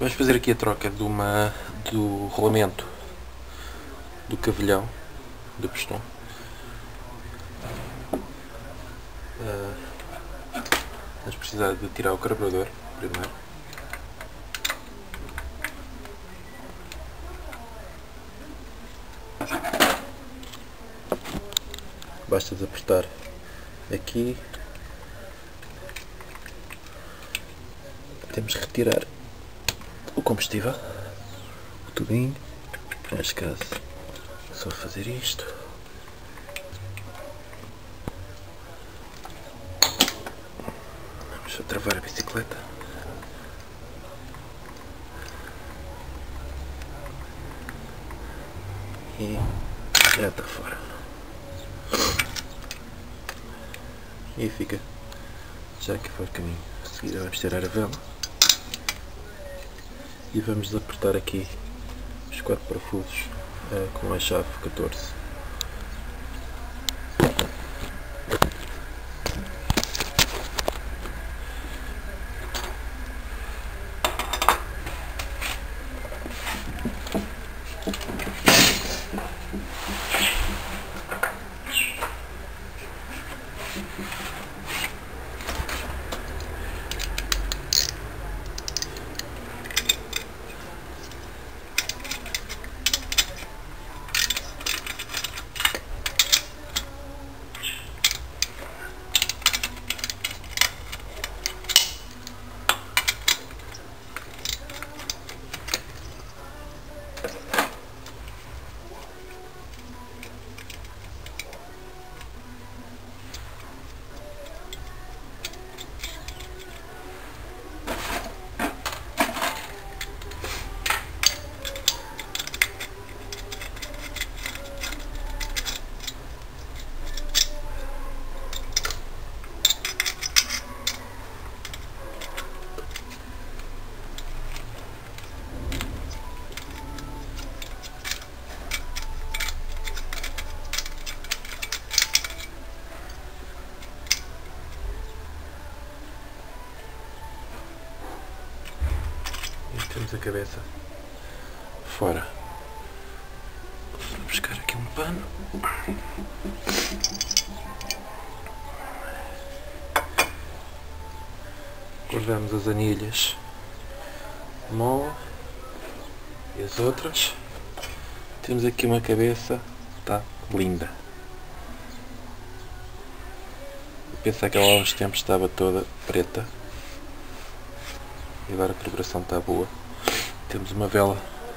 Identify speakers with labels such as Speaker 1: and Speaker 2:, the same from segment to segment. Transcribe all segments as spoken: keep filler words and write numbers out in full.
Speaker 1: Vamos fazer aqui a troca de uma, do rolamento do cavilhão do pistão. Uh, vamos precisar de tirar o carburador primeiro. Basta desapertar aqui. Temos que retirar o combustível, o tubinho. Neste caso, só fazer isto. Vamos só travar a bicicleta. E já está fora. E fica já que foi o caminho. A seguir vamos tirar a vela e vamos apertar aqui os quatro parafusos uh, com a chave catorze. Temos a cabeça fora. Vou buscar aqui um pano. Guardamos as anilhas mole e as outras. Temos aqui uma cabeça, está linda. Eu penso que ela há uns tempos estava toda preta e agora a calibração está boa. Temos uma vela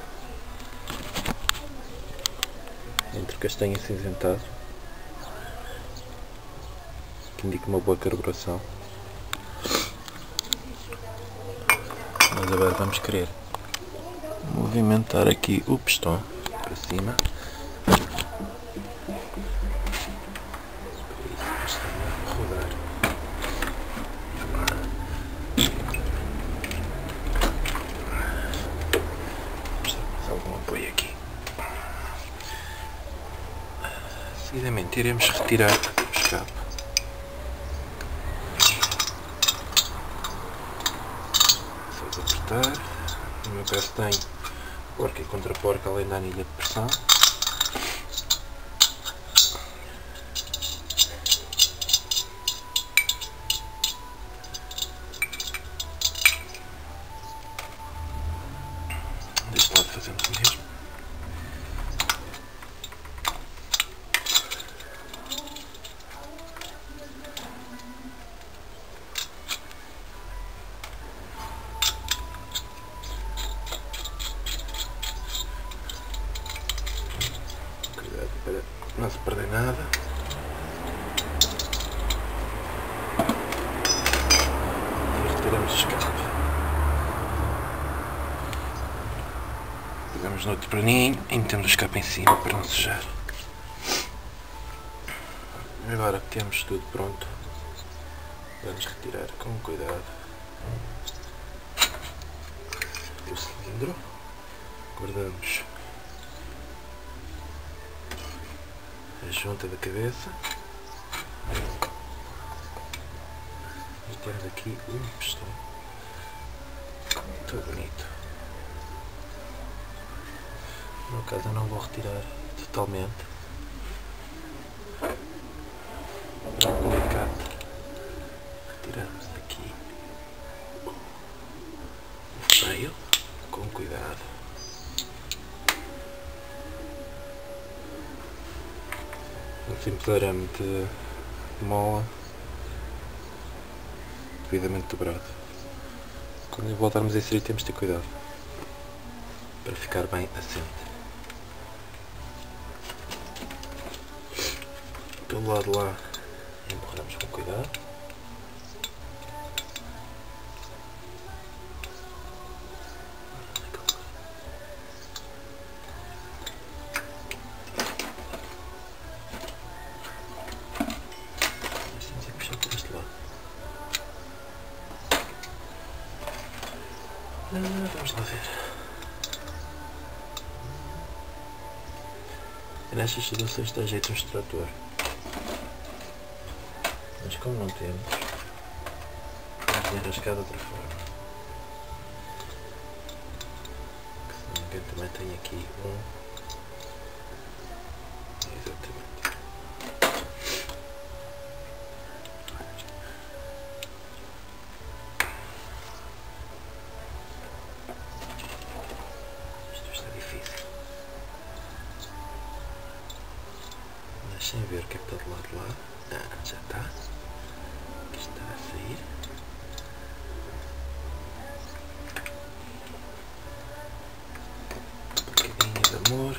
Speaker 1: entre castanho e cinzentado que indica uma boa carburação. Mas agora vamos querer movimentar aqui o pistão para cima. Rodar. Algum apoio aqui. Seguidamente iremos retirar o escape. Só de apertar. No meu caso tem porca e contra porca, além da anilha de pressão. Deste lado fazemos o mesmo. Cuidado para não se perder nada. E retiramos o escape. Pegamos no outro paninho e metemos o escape em cima para não sujar. Agora que temos tudo pronto, vamos retirar com cuidado o cilindro. Guardamos a junta da cabeça e temos aqui um pistão muito bonito. No caso eu não vou retirar totalmente. Para o alicate retiramos aqui o freio com cuidado. Um simples arame de mola devidamente dobrado. Quando voltarmos a inserir temos de ter cuidado para ficar bem assente. Pelo lado de lá empurramos com cuidado. Temos que puxar por este lado. Ah, vamos lá ver. Nestas situações dá jeito um extrator. Mas como não temos, vamos enrascar de outra forma. Que, se não me engano, também tenho aqui um. Exatamente. Isto está difícil. Mas sem ver o que é que está do lado de lá. Ah, já está. Está a sair. Um bocadinho de amor.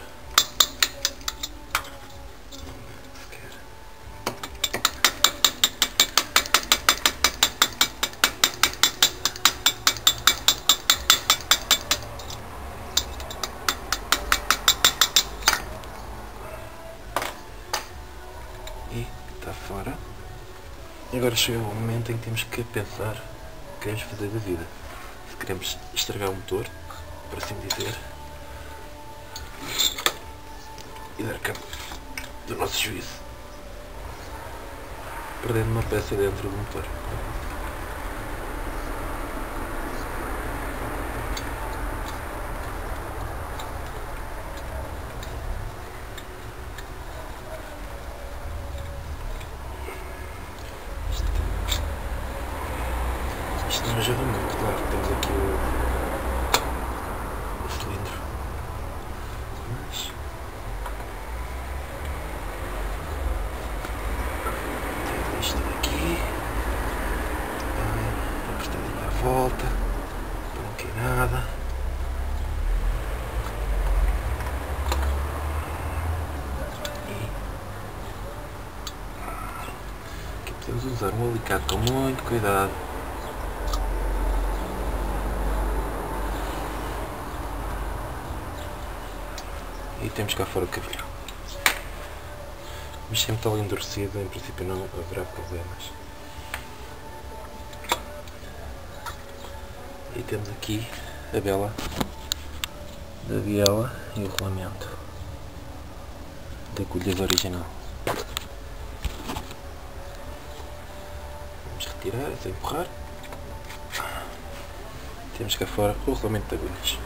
Speaker 1: E está fora. Agora chegou o momento em que temos que pensar o que queremos fazer da vida. Se queremos estragar o motor, por assim dizer, e dar cabo do nosso juízo, perdendo uma peça dentro do motor. Isto não ajuda muito, claro, temos aqui o, o cilindro, mas temos isto daqui, apertadinho à volta, para não cair nada. E aqui podemos usar um alicate com muito cuidado. E temos cá fora o cavilhão. Mas sempre está endurecido, em princípio não haverá problemas. E temos aqui a vela da biela e o rolamento da colher original. Vamos retirar, sem empurrar. Temos cá fora o rolamento de agulhas.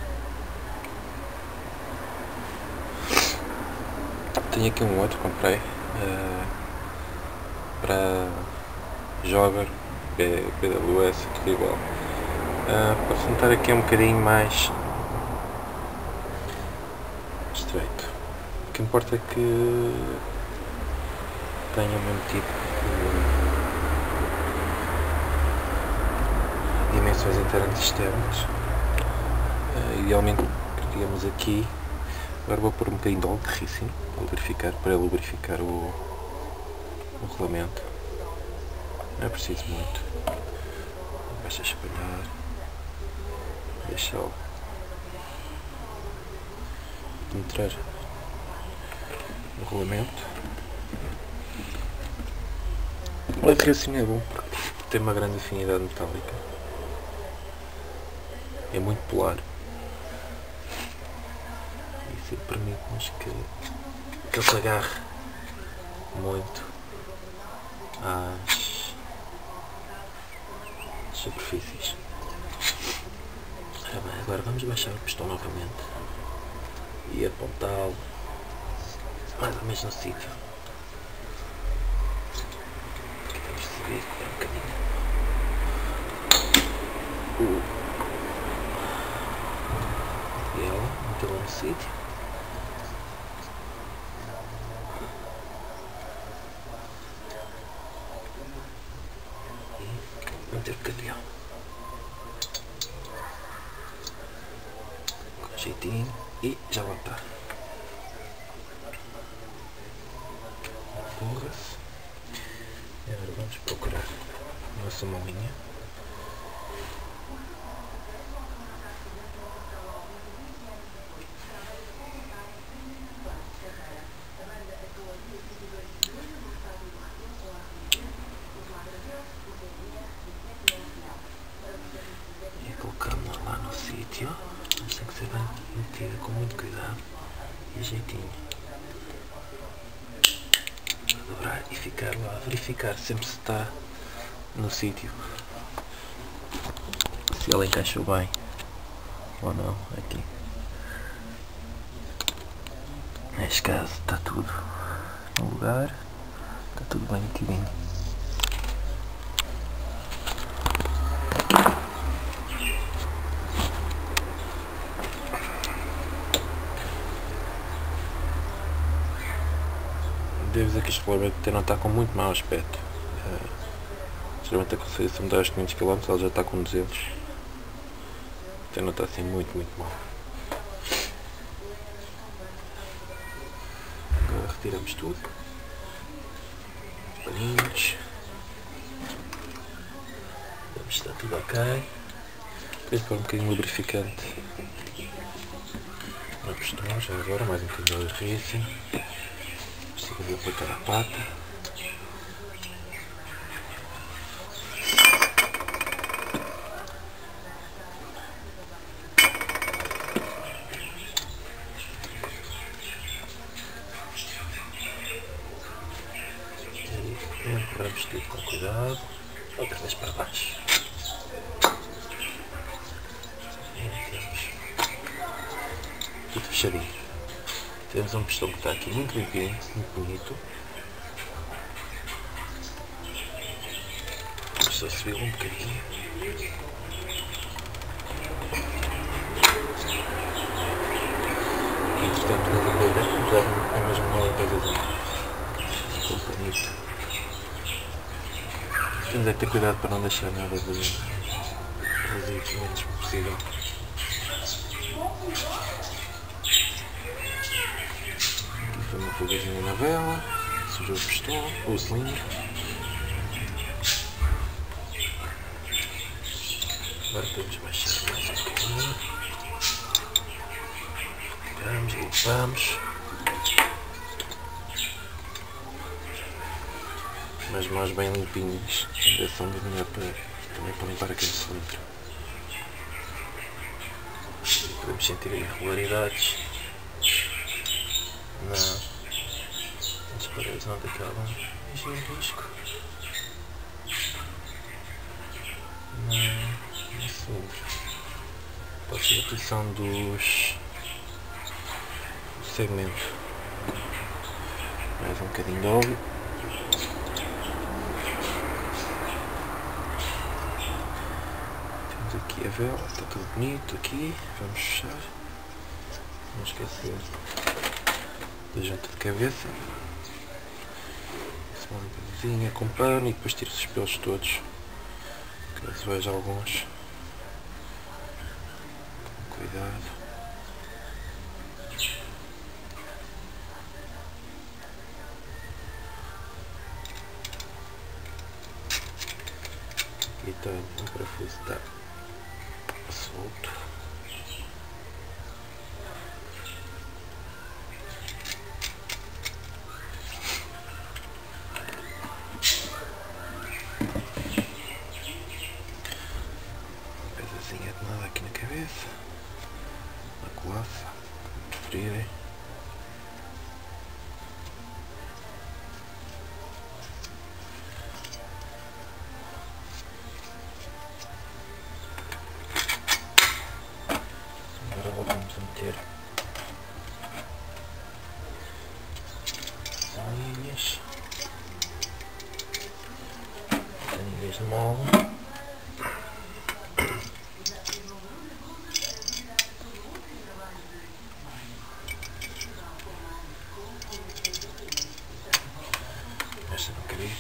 Speaker 1: Tenho aqui um outro, comprei uh, para Jogger, B W S, tudo igual. Uh, para sentar aqui é um bocadinho mais estreito. O que importa é que tenha o mesmo tipo de dimensões internas e externas. Uh, idealmente, digamos aqui. Agora vou pôr um bocadinho de óleo de rícino para lubrificar, para lubrificar o, o rolamento. Não é preciso muito. Basta espalhar. Deixá-lo penetrar no rolamento. O óleo de rícino é bom porque tem uma grande afinidade metálica. É muito polar. Permite-nos que, que ele se agarre muito às superfícies. Ora bem, agora vamos baixar o pistão novamente e apontá-lo mais ou menos no sítio. Aqui temos de subir um bocadinho. Uh. E ela, metê-la no sítio. E manter o bocadinho. Com jeitinho. E já lá está. Empurra-se. E agora vamos procurar a nossa maminha. E colocamos-la lá no sítio. Mas tem que ser bem metida com muito cuidado e jeitinho. Dobrar e ficar lá, verificar sempre se está no sítio, se ela encaixou bem ou não aqui. Neste caso está tudo no lugar, está tudo bem metidinho. Devo dizer que este Ford não está com muito mau aspecto. Uh, geralmente aconselho-se a mudar aos quinhentos quilómetros, ela já está com duzentos. Até não está assim muito, muito mal. Agora retiramos tudo. Os paninhos. Vemos se está tudo ok. Depois pôr um bocadinho de lubrificante. No pistão, já agora, mais um bocadinho de rício. Vou aplicar a pata. E empurramos tudo com cuidado. Outra vez para baixo. E temos tudo fechadinho. Temos um pistão que está aqui muito limpinho, muito bonito. Vamos só subir um bocadinho. E entretanto na limpeza, é mesmo uma limpezazinha. Ficou bonito. Temos é que ter cuidado para não deixar nada de resíduos o menos possível. Foi uma fugazinha na vela, sujou o pistão, o cilindro. Agora podemos baixar mais um bocadinho. Tiramos e limpamos. Mas mãos bem limpinhas, ainda são melhor para, também para limpar aquele cilindro. Podemos sentir irregularidades. Não, as paredes não acabam em risco. Não, no cilindro. Pode ser a posição dos do segmento. Mais um bocadinho de óleo. Temos aqui a vela, está tudo bonito aqui. Vamos fechar. Não esquecer da junta de cabeça, uma limpezinha com pano e depois tiro os pelos todos, caso veja alguns, com cuidado. Aqui está o parafuso, está solto. De nada aqui na cabeça, na colaça, preferirem. pecinhas de mola. Esta não queria.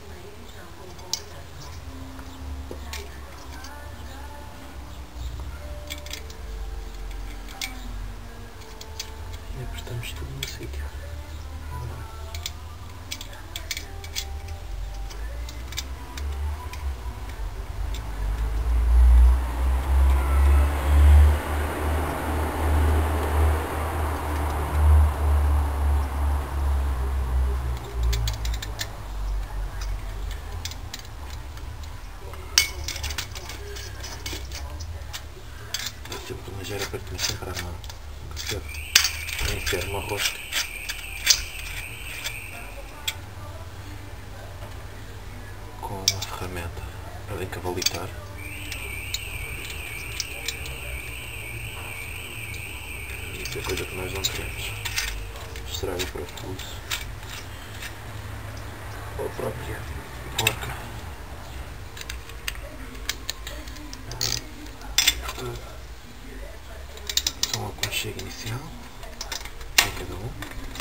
Speaker 1: E apertamos tudo no sítio. Mas era para ter sempre à mão, para enfiar uma rosca. Com uma ferramenta para encavalitar. Isso é coisa que nós não queremos. Estraga o próprio pulso. Ou a própria porca. Um aconchego inicial em cada um.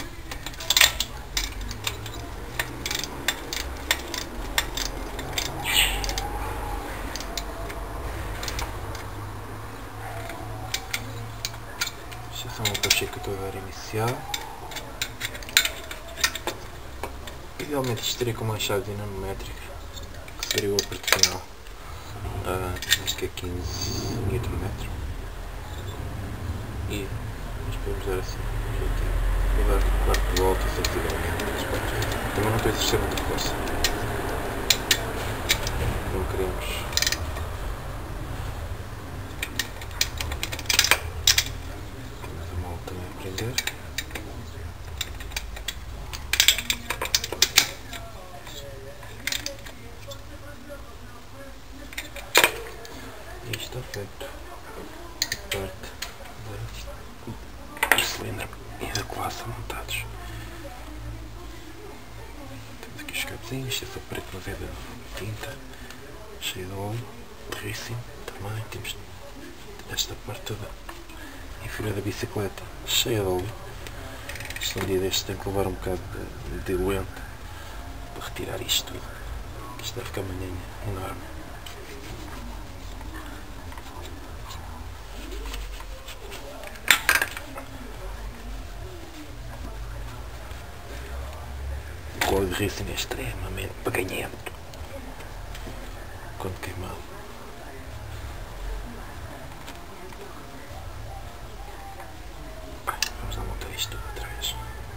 Speaker 1: Este é só um aconchego que eu estou a dar inicial. Idealmente isto teria com uma chave dinamométrica, que seria o aperto final. Ah, acho que é quinze newton metros. E nós podemos dar assim, vou dar quatro de volta sensivelmente. Também não estou a exercer muita força. Não queremos. Temos a mão também a prender. E isto está feito. A parte do cilindro e da colaça montados. Temos aqui os cabezinhos, essa parede não é de tinta, cheia de óleo, de racing também. Temos esta parte toda inferior da bicicleta, cheia de óleo. Isto um dia destes tem que levar um bocado de diluente para retirar isto tudo. Isto deve ficar uma manhã enorme. O óleo de racing é extremamente paganhento quando queimado. Vamos lá montar isto tudo atrás.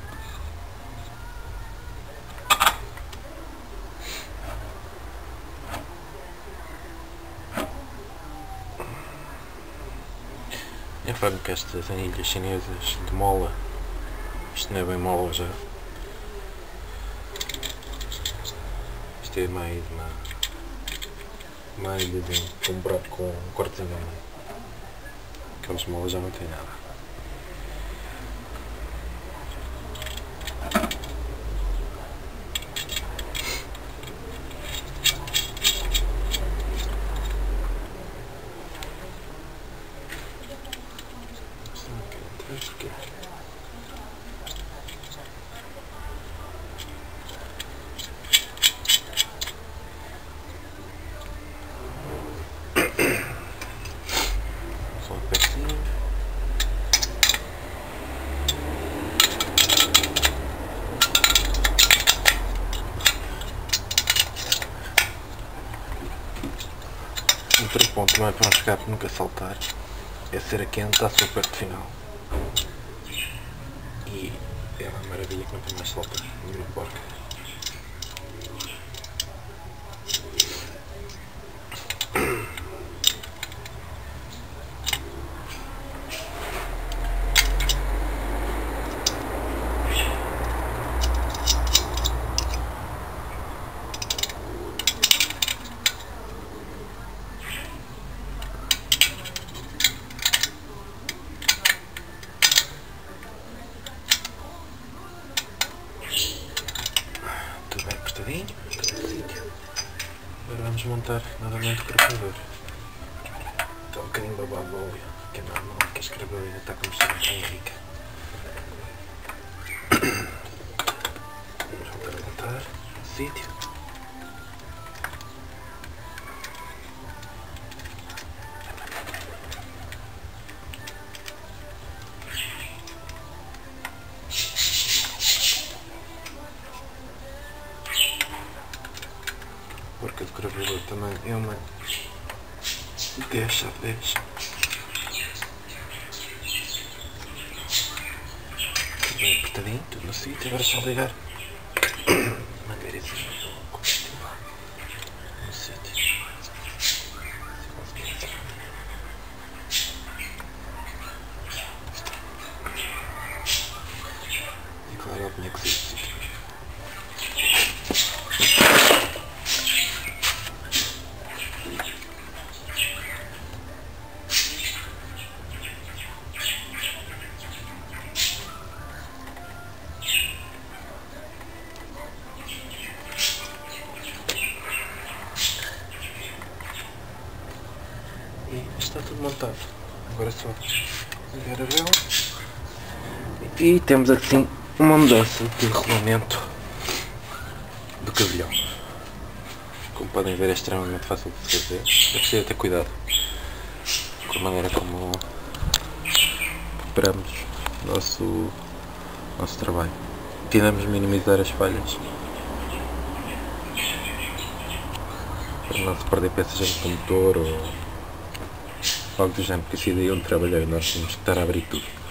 Speaker 1: Eu falo que estas anilhas chinesas de mola, isto não é bem mola já. Isto é mais uma, uma ilha de um buraco com um cortezinho no meio. Aquelas molas já não tem nada. Só um pecinho. Outro ponto não é para um escape nunca saltar, é ser a quente à sua parte final. E é uma maravilha que não tem mais saltas, nenhuma porca. vamos montar novamente o carregador. Está um bocadinho babado o óleo, que é normal, que a escravadeira está com mistura bem rica. Vamos voltar a montar no sítio. A porca do carregador também é uma dez a dez. Tudo bem apertadinho, tudo no sítio, agora é só ligar. Mangueirazinha do combustível no sítio. E claro, ela tinha que sair do sítio. E está tudo montado. Agora é só ligar a vela. E temos assim uma mudança de rolamento do cavilhão. Como podem ver, é extremamente fácil de fazer. É preciso ter cuidado com a maneira como preparamos o nosso, nosso trabalho. Tentamos minimizar as falhas para não se perder peças dentro do motor ou algo do género, porque assim daí onde trabalhei nós tínhamos que estar a abrir tudo.